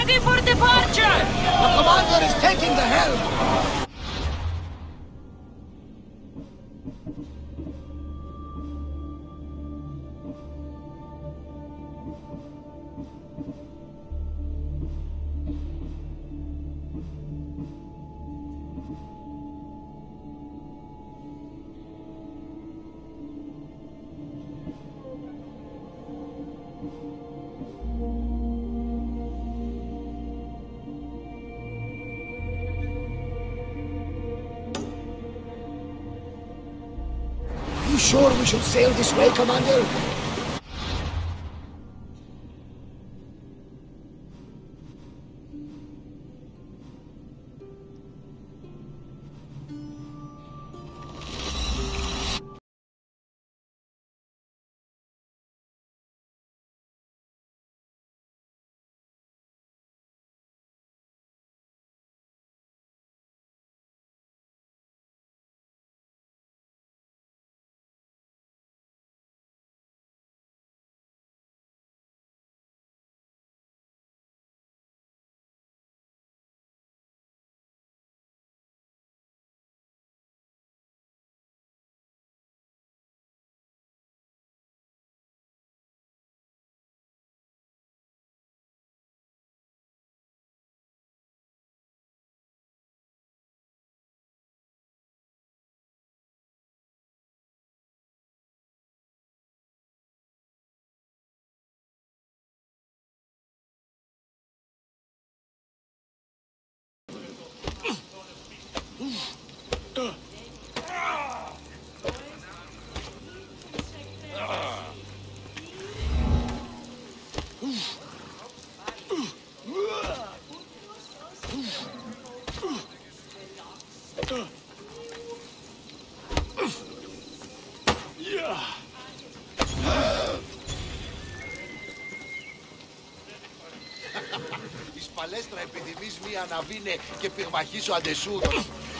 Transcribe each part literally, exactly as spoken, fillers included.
Ready for departure! The commander is taking the helm! You sure we should sail this way, Commander? Η σπαλέστρα επιδημείς μία αναβίνε και πυγμαχίσω αντεσούδων.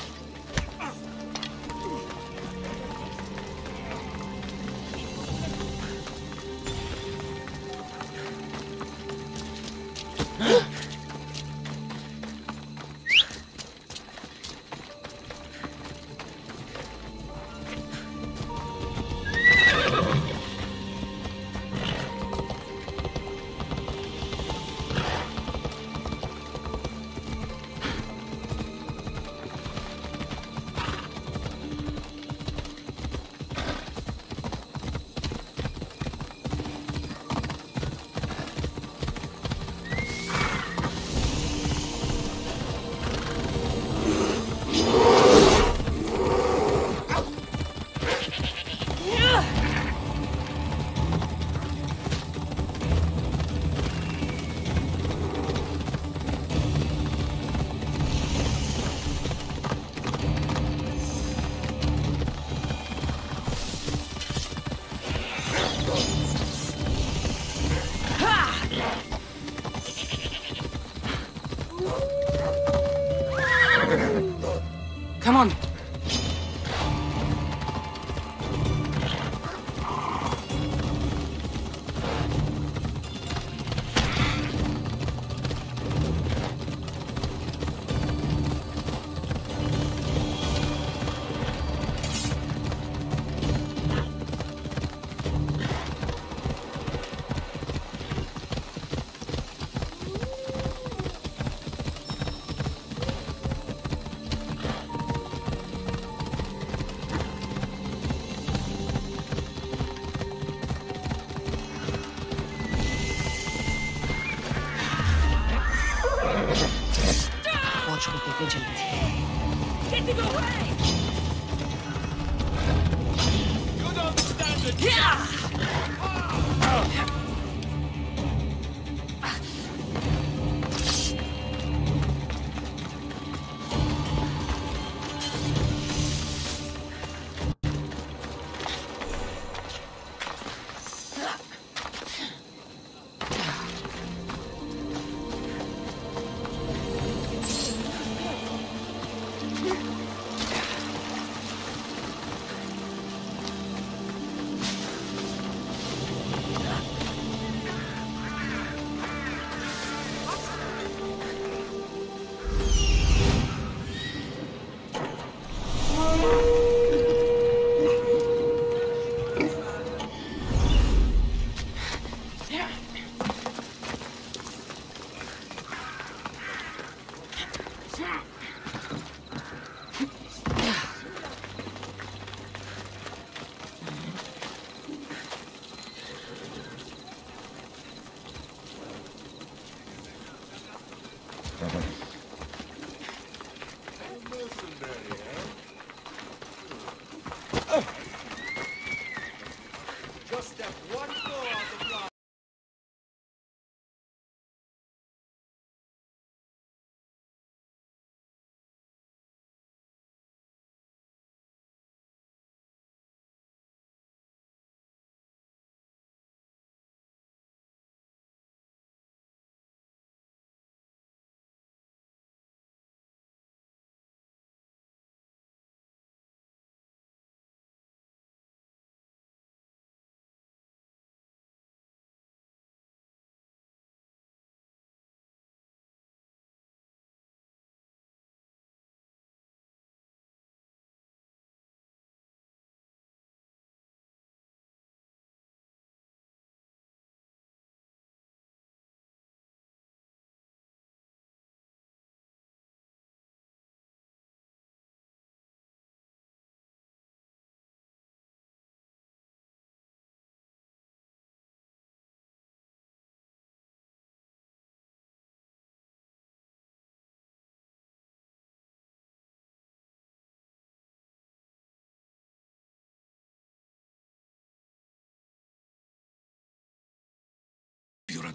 Come on. vigilant. Getting away! You don't stand a Yeah!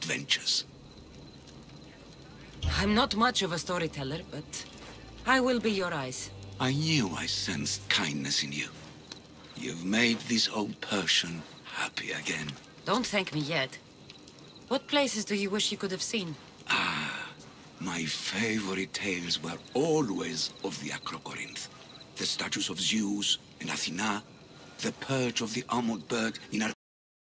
adventures. I'm not much of a storyteller, but I will be your eyes. I knew I sensed kindness in you. You've made this old Persian happy again. Don't thank me yet. What places do you wish you could have seen? Ah, my favorite tales were always of the Acrocorinth. The statues of Zeus and Athena, the perch of the armored bird in our...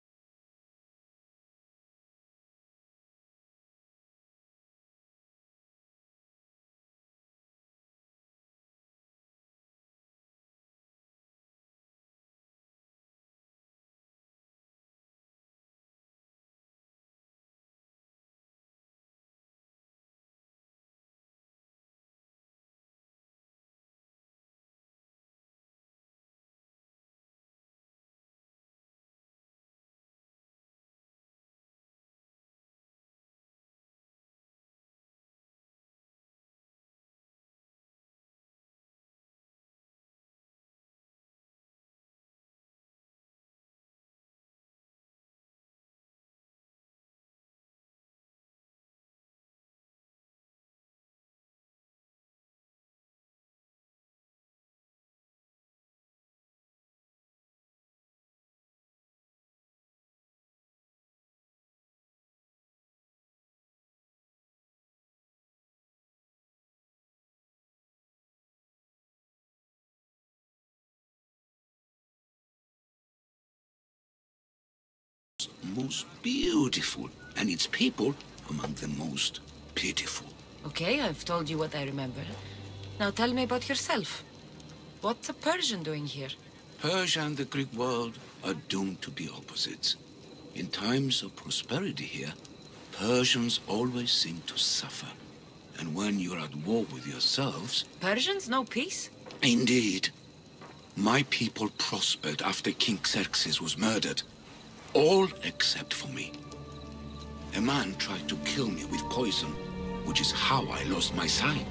most beautiful, and its people among the most pitiful. Okay, I've told you what I remember. Now tell me about yourself. What's a Persian doing here? Persia and the Greek world are doomed to be opposites. In times of prosperity here, Persians always seem to suffer. And when you're at war with yourselves... Persians know peace? Indeed. My people prospered after King Xerxes was murdered. All except for me. A man tried to kill me with poison, which is how I lost my sight.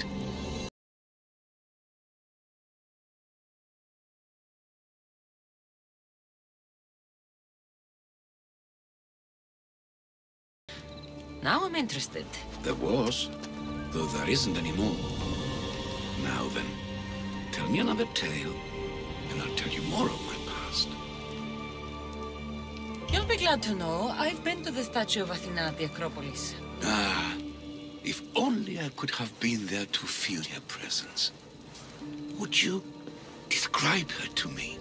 Now I'm interested. There was, though there isn't anymore. Now then, tell me another tale, and I'll tell you more of my past. You'll be glad to know I've been to the statue of Athena at the Acropolis. Ah, if only I could have been there to feel her presence. Would you describe her to me?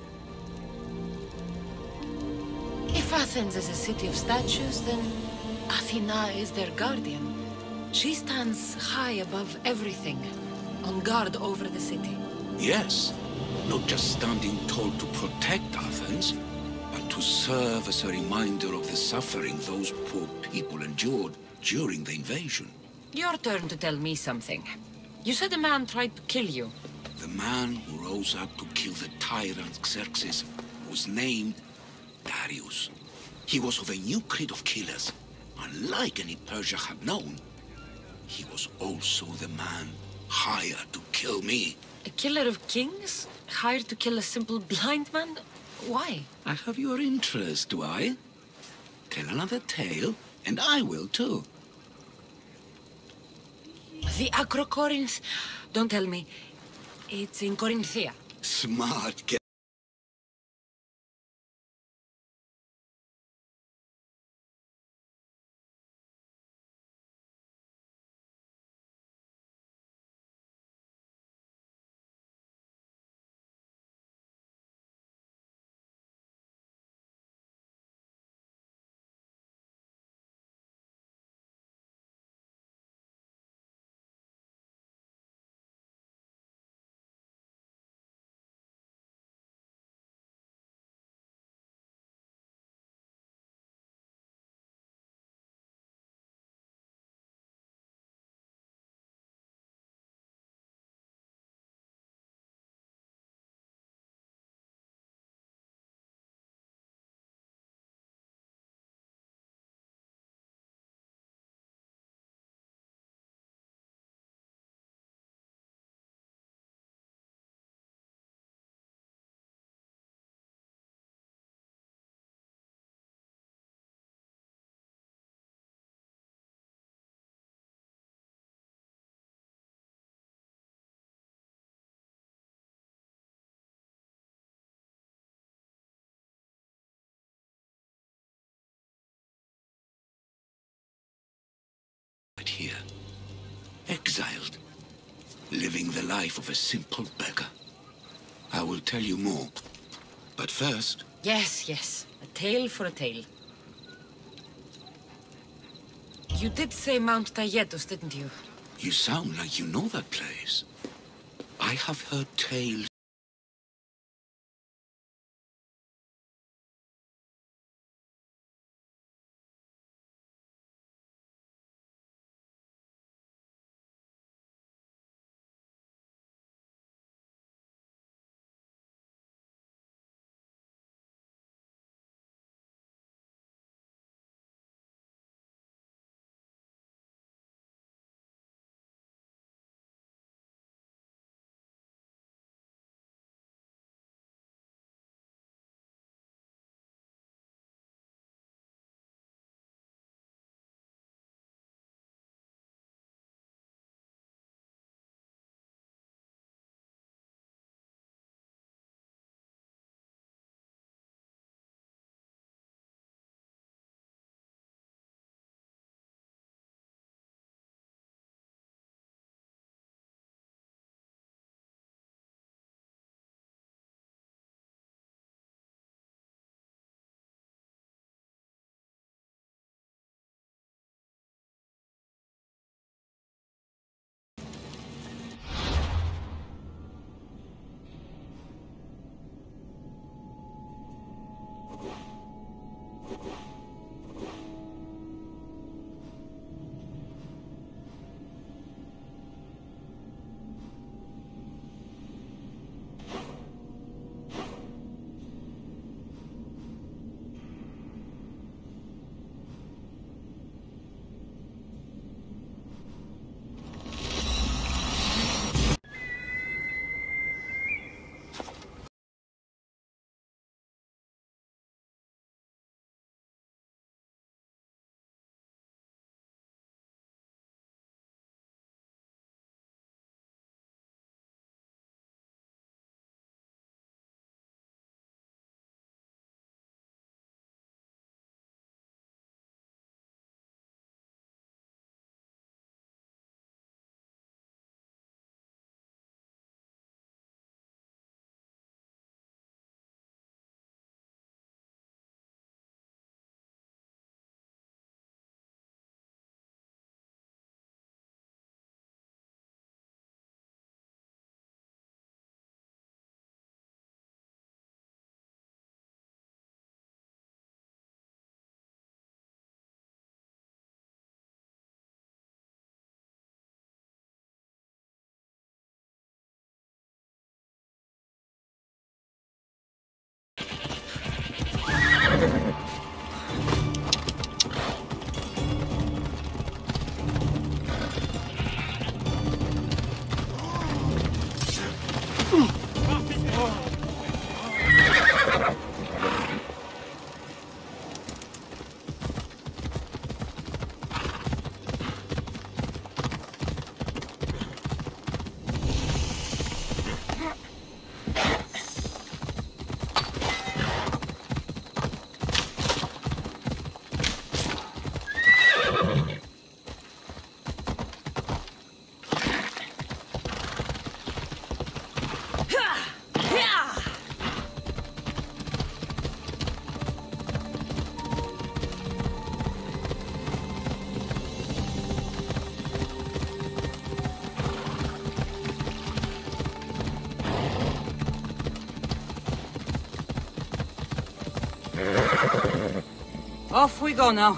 If Athens is a city of statues, then Athena is their guardian. She stands high above everything, on guard over the city. Yes, not just standing tall to protect Athens, but to serve as a reminder of the suffering those poor people endured during the invasion. Your turn to tell me something. You said a man tried to kill you. The man who rose up to kill the tyrant Xerxes was named Darius. He was of a new creed of killers. Unlike any Persia had known, he was also the man hired to kill me. A killer of kings? Hired to kill a simple blind man? Why? I have your interest, do I? Tell another tale, and I will too. The Acrocorinth? Don't tell me. It's in Corinthia. Smart girl. here. Exiled. Living the life of a simple beggar. I will tell you more. But first... Yes, yes. A tale for a tale. You did say Mount Taygetus, didn't you? You sound like you know that place. I have heard tales. Off we go now.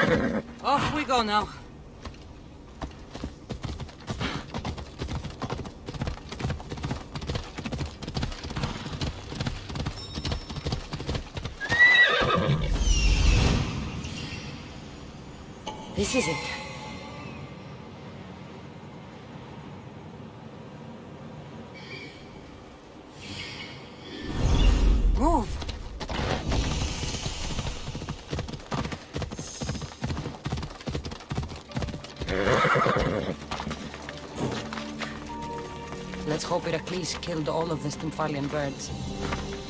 Off we go now. This is it. Move. Let's hope Heracles killed all of the Stymphalian birds.